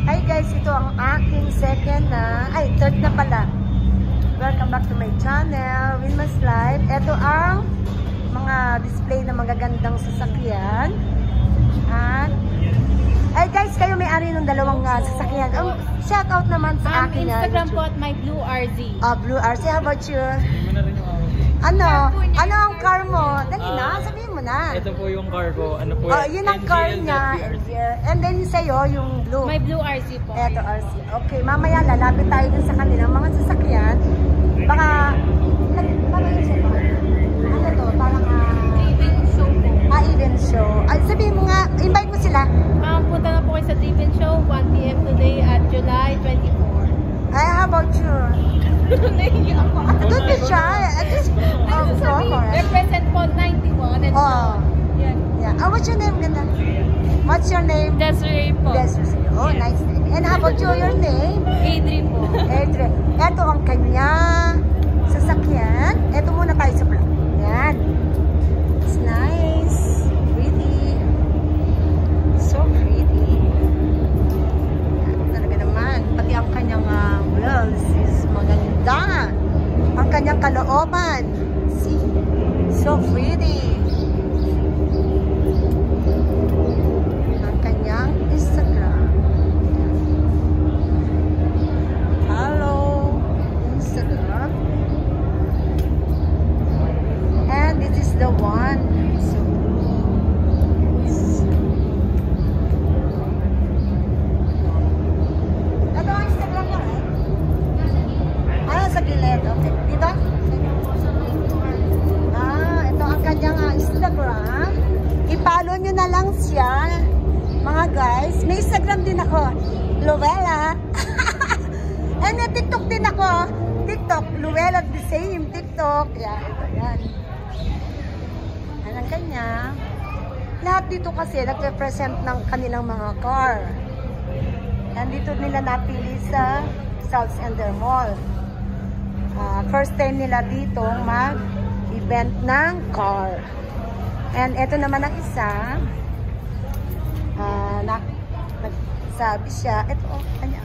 Hi guys, ito ang aking third na pala. Welcome back to my channel, Winmas Life. Ito ang mga display na magagandang sasakyan. At, ay guys, kayo may-ari ng dalawang sasakyan. Shout out naman sa akin. Instagram po at my Blue RZ. Blue RZ, how about you? Ano ang car mo? Dali na, sabihin mo na. Ito po yung car ko. Ano po? Yun ang car niya. And then sa'yo, yung blue. My Blue RZ po. Ito, RZ. Okay, mamaya lalapit tayo dun sa kanilang mga sasakyan. Baka yun siya to. Ano to? Parang Driven show po. Event show. Sabihin mo nga, invite mo sila. Punta na po kayo sa Driven show, 1 PM today at July 24. How about you? Nahiya ako. Don't be shy. At least, Represent po 91 and yeah. What's your name, ganda? What's your name? Desiree po. Desiree. Oh, nice name. And how about you, your name? Adri po. Adri. Ito ang kanya sasakyan. Ito muna tayo sa vlog. Yan. It's nice. Pretty. So pretty. Yan, talaga naman. Pati ang kanyang wheels is maganda. Ang kanyang kalooban. See? So pretty. Ang kanyang Instagram. Hello, Instagram. And this is the one. So, ito ang Instagram niya, eh? Sa gilid. Okay. Dito? Ito ang kanyang Instagram. I-follow nyo na lang siya. Mga guys. May Instagram din ako. Luella. And may TikTok din ako. TikTok. Luella the same. TikTok. Yan. Ito. Yan. Yan ang kanya. Lahat dito kasi nagre-present ng kanilang mga car. Nandito nila napili sa Southcentre Mall. First time nila dito mag-event ng car. And ito naman ang isa. Nagsabi siya, ito, kanya,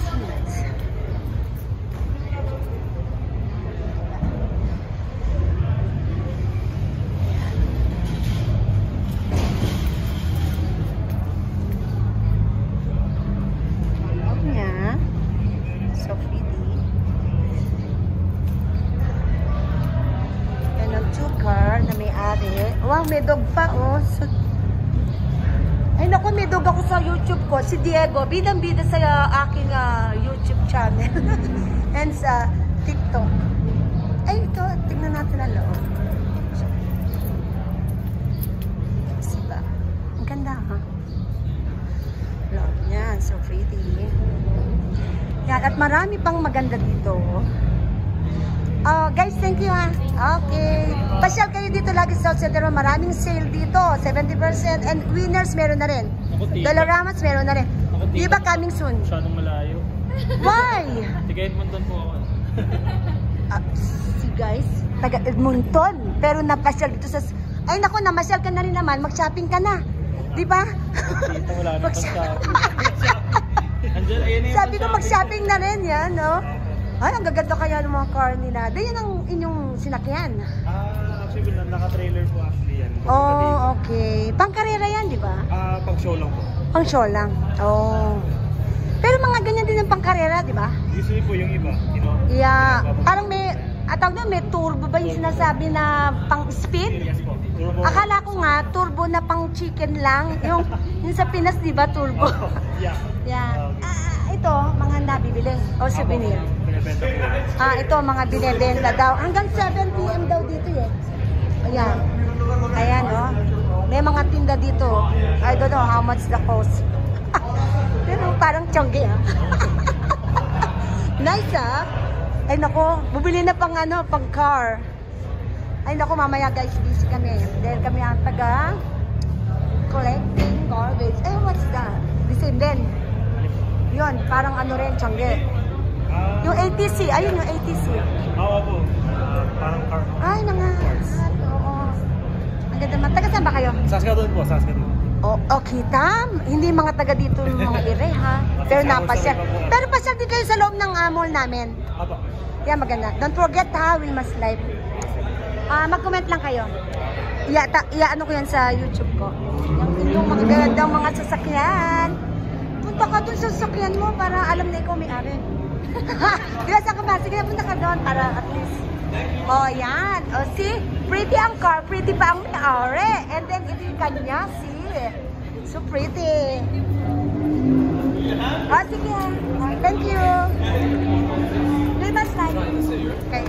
so pretty. And ang two car na may-ari. Wow, may dog pa, oh. So, ay naku, may dog ako sa YouTube ko. Si Diego, bidang-bida sa aking YouTube channel. And sa TikTok. Ay, ito, tingnan natin ang loob. Diba? Ang ganda, ha? Loob niyan, so pretty. Yan, at marami pang maganda dito. Guys, thank you, ha. Okay. Pasyal kayo dito lagi sa Southcentre. Maraming sale dito. 70%. And winners meron na rin. Doloramas meron na rin. Di ba coming soon? Masyadong malayo. Why? Tiga Edmonton po ako. See guys, taga Edmonton. Pero napasyal dito sa... Ay naku, namasyal ka na rin naman. Mag-shopping ka na. Di ba? Dito wala na pag-shopping. Sabi ko mag-shopping na rin yan, no? Ay, ang gaganda kaya ng mga car nila. Yan ang inyong sinakyan. Actually, naka-trailer po actually yan. Oh, okay. Pang-karera yan, di ba? Pang-show lang po. Pang-show lang. Oh. Pero mga ganyan din ang pang-karera, di ba? Usually po yung iba, you know? Yeah. Parang may, may turbo ba yung sinasabi na pang-speed? Yes po. Turbo. Akala ko nga, turbo na pang-chicken lang. Yung sa Pinas, di ba, turbo? Yeah. Yeah. Ito, mga nabibili o souvenir. Binibenta po. Ito, mga binibenta daw. Hanggang 7 PM daw dito eh. Ayan. Ayan, oh. May mga tinda dito. I don't know how much the cost. Pero parang tiyonggi, ah. Nice, ah. Ay, nako. Bubili na pang pang car. Ay, nako, mamaya guys, busy kami. Dahil kami ang taga collecting garbage. Eh, what's that? The same din. Yun, parang rin, tiyonggi. Yung ATC, ayun yung ATC. Oo po. Parang car. Ay, oo. Ang ganda naman. Taga saan ba kayo? Saskatoon po, Saskatoon. Oh, kita? Hindi mga taga dito ng mga ire, ha? Pero napasyal. Pero pasyal din kayo sa loob ng mall namin. Apa. Yeah, maganda. Don't forget, ha? Wilma's Life. Mag-comment lang kayo. Ano ko yan sa YouTube ko. Yung inyong magagandang mga sasakyan. Punta ka dun sa sasakyan mo para alam na ikaw may-ari. Diba sa ka ba? Sige na, punta ka doon para at least. Oh, yan. Oh, see? Pretty ang car. Pretty pa ang may-ari. And then, ito yung kanya. See? So pretty. Oh, sige. Thank you. Wilma's Life. Okay.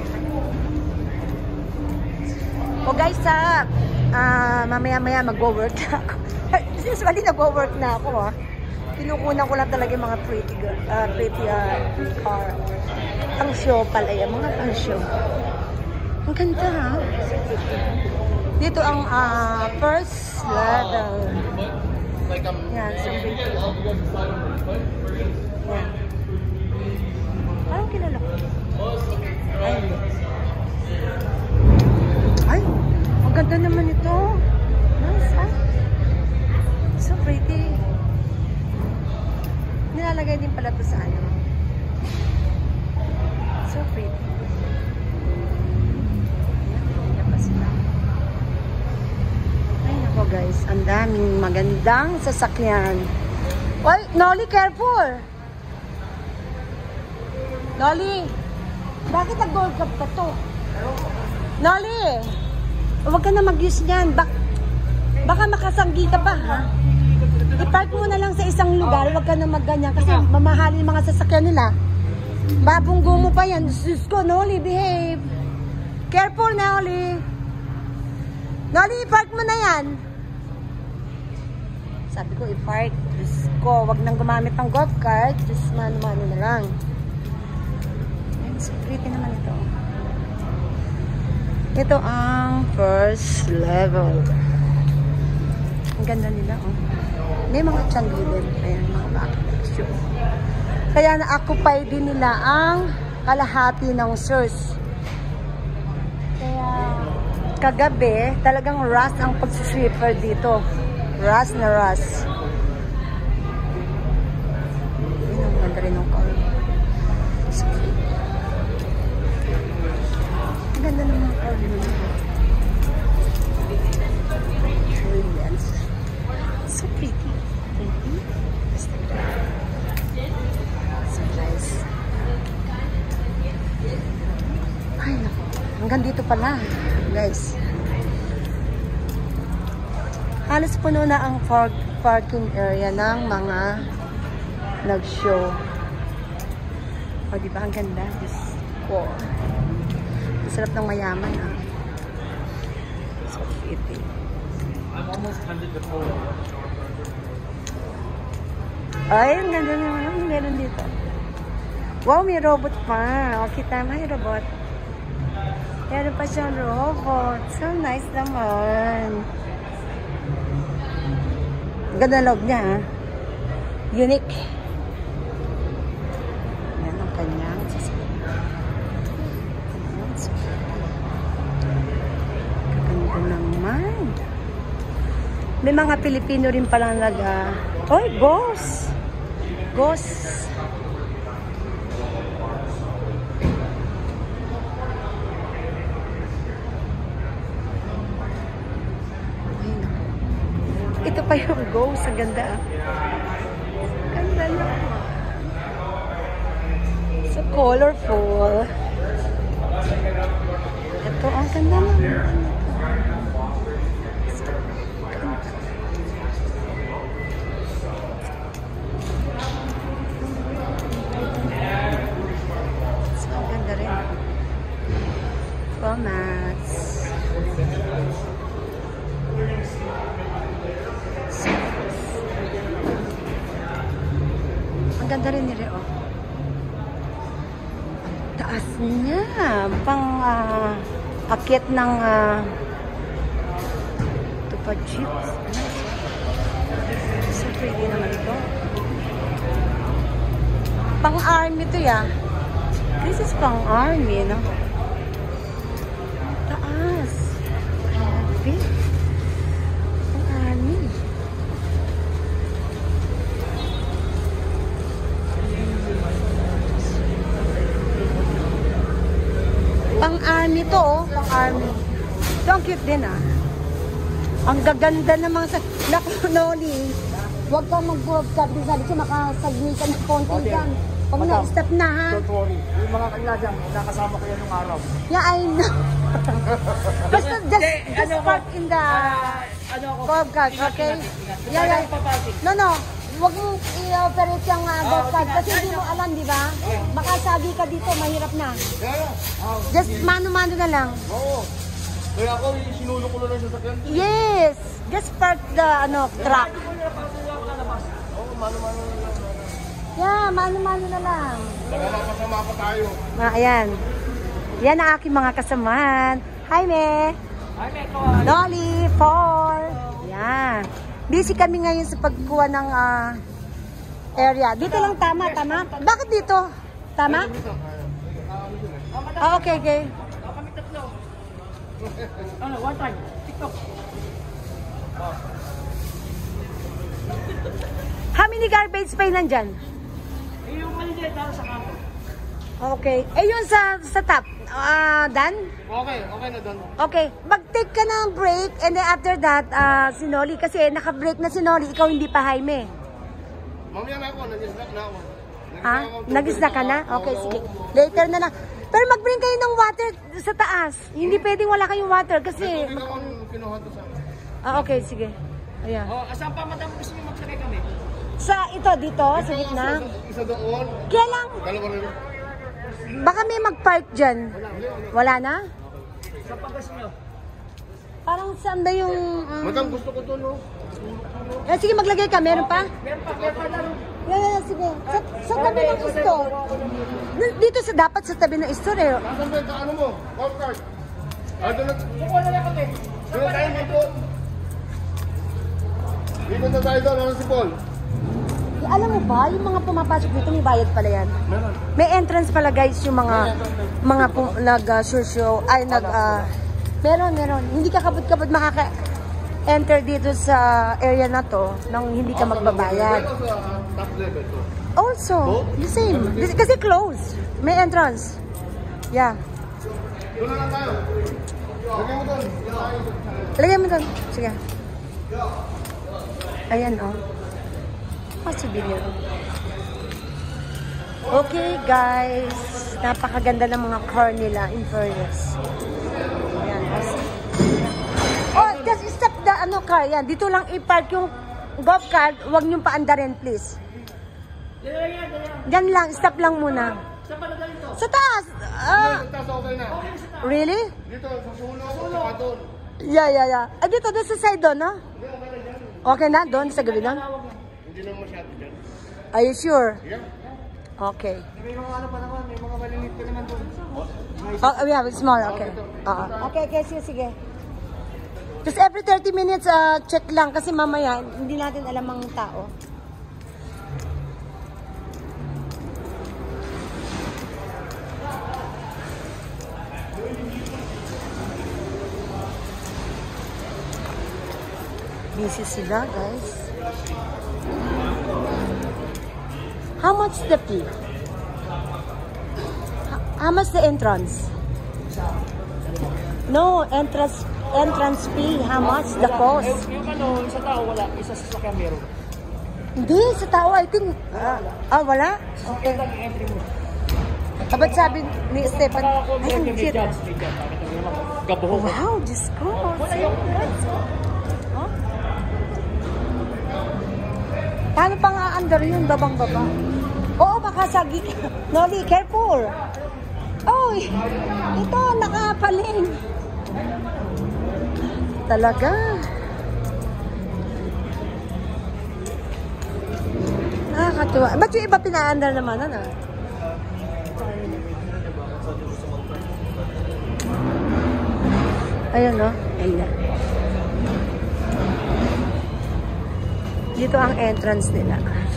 Oh, guys, mamaya-maya mag-work na ako. Usually, nag-work na ako, ha. Kinukunan ko lang talaga yung mga pretty car. Pang show pala yan. Mga pang show. Ang ganda, ha? Dito ang first level. Yan, so pretty. Yan. Parang kilala ko. Ay, hindi. Ay, ang ganda naman ito. Nice, ha? So pretty. Nilalagay din pala ito sa ano. So pretty. Ay, nako guys. Ang daming magandang sasakyan. Oy, Nolly, careful! Nolly! Bakit nag-gold cup ka to? Nolly! Huwag ka na mag-use niyan. Baka makasanggi ka pa, ha? I-park mo na lang sa isang lugar. Huwag ka na mag-ganyan kasi mamahalin mga sasakyan nila. Babunggo mo pa yan. Sus ko, Nolly, behave. Careful, Nolly. Nolly, i-park mo na yan. Sabi ko, i-park. Diyos ko, huwag nang gumamit ng golf cart. Diyos, mano-mano na lang. So pretty naman ito. Ito ang first level. Ang ganda nila, oh. May mga tiyangilid. Ayan, mga bakit. Kaya na-occupy din nila ang kalahati ng source. Kaya kagabi, talagang rush ang pag-sweeper dito. Rush na rush. Ayan, ang ganda rin ng car. Ang ganda ng mga car nila. Brilliant. So pretty. Pretty. So nice. Ay, naku. Hanggang dito pala, guys. Halos puno na ang parking area ng mga nag-show. O, diba? Ang ganda. Diyos ko. Sarap ng mayaman, ah. So pretty. I'm almost handed the phone. Ay, ang ganda naman. Meron dito. Wow, may robot pa. O, kita, may robot. Meron pa siyang robot. So nice naman. Ang ganda loob niya, ha? Unique. Yan ang kanyang sasakyan. Ganda naman. May mga Pilipino rin palang Oy, boss! Boss! Ito pa yung ghost. Ang ganda, ah. Ganda naman. So colorful. Ito, ang ganda naman. Formats. Ang ganda rin nila, oh. Taas niya. Pang akit ng tupad jeeps. So pretty naman ito. Pang army to, ya. This is pang army, no? Taas. Grabe. Pang army. Pang-army to, oh. Pang-army. Ito ang cute din, ah. Ang gaganda ng mga naku, Noli. Huwag kang mag-broadcast din sabi ko makasagni ka ng konti dyan. Huwag na, stop na, ha? Don't worry. Yung mga kanya dyan, nakasama ko yan nung araw. Yeah, I know. Basta just park in the golf cart, okay? Yeah. No. Huwag mong i-operate yung golf cart kasi hindi mo alam, di ba? Baka sabi ka dito, mahirap na. Just mano-mano na lang. Oo. Kaya ako, sinulo ko na lang sa sakyan. Yes! Just park the truck. Oo, mano-mano na lang. Yeah, mano-mano na lang. Nakakasama pa tayo. Ayan. Yan ang aking mga kasamahan. Hi, Me. Hi, Meko. Dolly, Paul. Yan. Busy kami ngayon sa pagkuha ng area. Dito lang tama. Bakit dito? Tama? Okay. Kami tatlo. One time. TikTok. How many garbage pa nandyan? Yung maliit dito sa kanto. Okay. Yun sa top. Dan? Okay na doon. Okay. Mag-take ka ng break and then after that, si Noli, kasi naka-break na si Noli, ikaw hindi pa, Jaime. Mamaya na ako, nag-snack na ako. Nag-snack ka na? Okay, sige. Later na lang. Pero mag-bring kayo ng water sa taas. Hindi pwedeng wala kayong water kasi... Hindi ako kinuha to sa... okay, sige. Ayan. Asan pa madam gusto niyo magsakay kami? Sa dito, sa gitna. Isa doon. Kaya lang, Dalawa rin. baka may mag-park dyan. Wala na? Sa pagas niyo. Parang saan ba yung... Madam, gusto ko to, no? sige, maglagay ka. Meron pa? Meron pa laro. Yeah, sige. Sa tabi ng store. Dito dapat sa tabi ng store eh. Nasaan ba yung ano mo? Golf cart. Doon na. Kukuha na lang kami. Doon tayo dito. Dito na tayo doon. Ano si Paul? Alam mo ba, yung mga pumapasok dito, may bayad pala yan. Meron. May entrance pala guys, yung mga nag-show, meron. Hindi ka kapot-kapot makaka-enter dito sa area na to nang hindi ka magbabayad. Meron sa top level to. Also, the same. Kasi close. May entrance. Yeah. Doon na lang tayo. Lagyan mo doon. Lagyan mo doon. Sige. Ayan, oh. Souvenir. Okay, guys. Napakaganda ng mga car nila in fairness. Ayan. Oh, just stop the car. Yan. Dito lang i-park yung golf cart. Huwag niyong paandarin, please. Diyan lang. Stop lang muna. Sa taas. Okay na. Really? Dito, sa sulo. Sa doon. Yeah. Dito sa side doon, no? Okay na? Doon sa gabi doon? Hindi naman masyado dyan. Are you sure? Yeah. Okay. May mga ano pa naman. May mga malilit pa naman doon. Oh, we have it small. Okay. Okay, sige. Just every 30 minutes, check lang. Kasi mamaya, hindi natin alam ang tao. Busy sila, guys. How much the fee? How much the entrance? No, entrance fee. How much the cost? Yung sa tao wala, isa sa sakyan meron. Hindi, sa tao, I think. Wala? Okay. Ba't sabi ni Stefan? Ay, ang cute. Wow, Diyos ko. Paano pang aandar yun, babang-baba? Oo, baka sagi. Noli, careful. Oy, ito, nakapaling. Talaga. Nakakatuwa. Ba't yung iba pinaandar naman, ano? Ayun, no? Ayan. Dito ang entrance nila.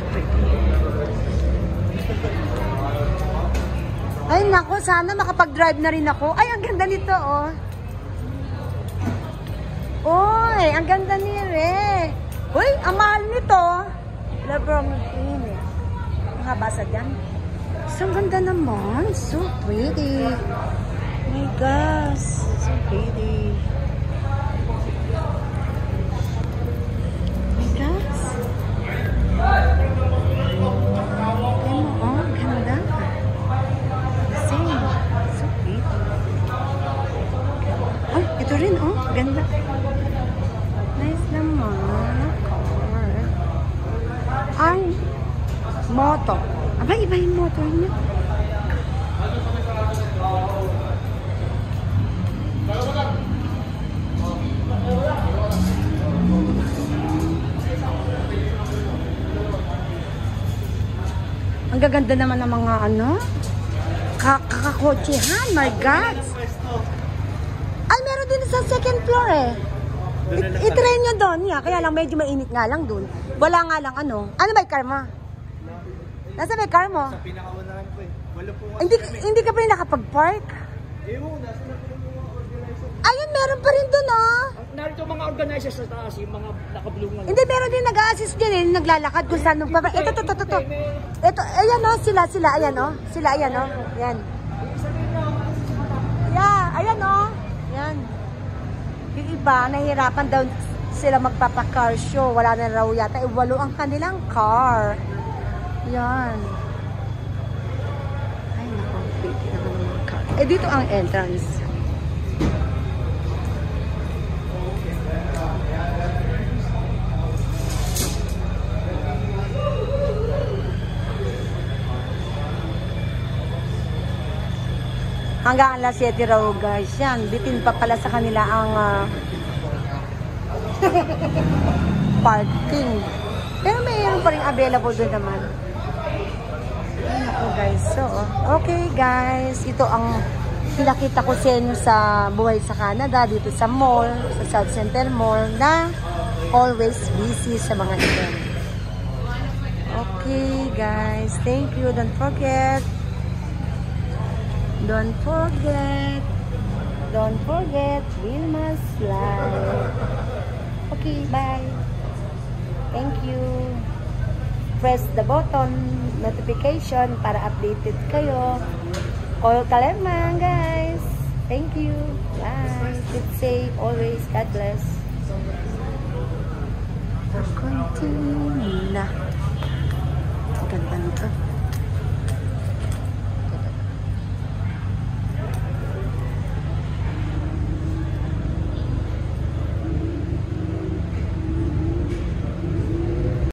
Ay, nako, sana makapag-drive na rin ako. Ay, ang ganda nito, oh. Uy, ang ganda ni Re. Uy, ang mahal nito. Labrong ini. Mga basa dyan. So, ang ganda naman. So pretty. my gosh. So pretty. My gosh. Ganda. Same. So pretty. Oh, ito rin, oh. Ganda. Nice naman. Ang moto. Aba, iba yung motor niya. Ang gaganda naman ng mga ano, kakakotsehan, my God. Ay, meron din sa second floor eh. I-try nyo doon nga, kaya lang medyo mainit nga lang doon. Wala nga lang ano. Ano may car mo? Nasa may car mo? Sa pinakaunahan ko eh. Wala po nga. Hindi ka pa rin nakapag-park? Ewan, nasa na po yung mga organizer. Ayun, meron pa rin doon oh. Narito mga organizers sa taas, yung mga nakablungan. Hindi, meron din nag-a-assist din eh, naglalakad kung saan nung pa. Ito. Ito, ayan oh, sila, ayan oh. Sila, ayan oh. Yan. Yeah, ayan oh. Yan. Yung iba, nahihirapan daw sila magpapa-car show. Wala na raw yata. 8 ang kanilang car. Yan. Ay, naku. Pretty naman ang mga car. Eh, dito ang entrance. Hanggang alas 7 raw guys yan. Bitin pa pala sa kanila ang parking. Pero mayroon pa rin available doon naman. Ayun ako guys. So, okay guys. Ito ang pinakita ko sa inyo sa buhay sa Canada. Dito sa mall, sa Southcentre Mall na always busy sa mga event. Okay guys. Thank you. Don't forget, Wilma's Live. Okay, bye. Thank you. Press the button, notification para updated kayo. Call Kalerman, guys. Thank you. Bye. Keep safe always. God bless. Continue.